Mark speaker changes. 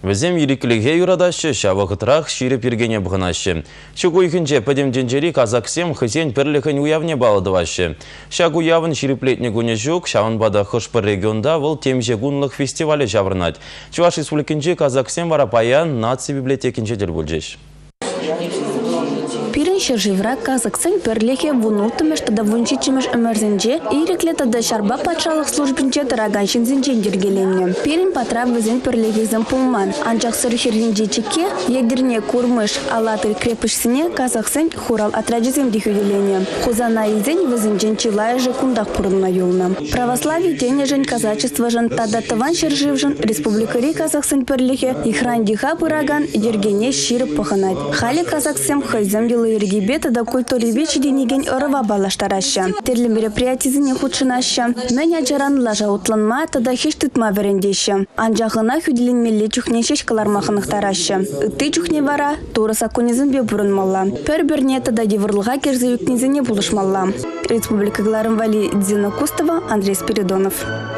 Speaker 1: Візем ерекіліге юрадашы, шавығытырақ шире пергене бұғынашы. Шуғы үйкінже пәдемденжері Казаксем хызен пірліхін уявне балыдывашы. Шаг уявын ширеплетне күні жүк, шавынбада хышпыр регионда бұл темже гунлық фестивалі жабырнат. Чуваш республикінже Казаксем варапаян нация библиотекінже дел бөлжеш.
Speaker 2: Пирин шержевра Казакстан перлехе вунултымеш тада вунчичимеш эмерзенже ирекле тада шарба патшалық службинче тараганшин зенжен дергеленне. Пирин патра візен перлехезен пулман. Анчақ сырхерденже чеке егдерне курмыш алатыр крепышсіне Казакстан хурал атраджизем дихюделенне. Хузана изен візенжен чилая же кундақ пурынна юлна. Православие тене жен казачество жен тада таван шержевжен республикари Казакстан перлехе ихран диха пыраган дергене ширып паханать. Хали Казакстан хайзем ергебета да культуревичи денеген ырыва балаштараща. Терли мероприятизіне худшынаща. Мен аджаран лажа утланма тада хеш тытма верендеща. Анжағына хүделенмелі чухне шешкалармақынықтараща. Ты чухне вара, тураса конезін бе бұрынмалла. Пөр-бірне тада девырлыға керзі юкнезіне бұлышмалла. Республика Гларым Вали Дзина Кустова, Андрей Спиридонов.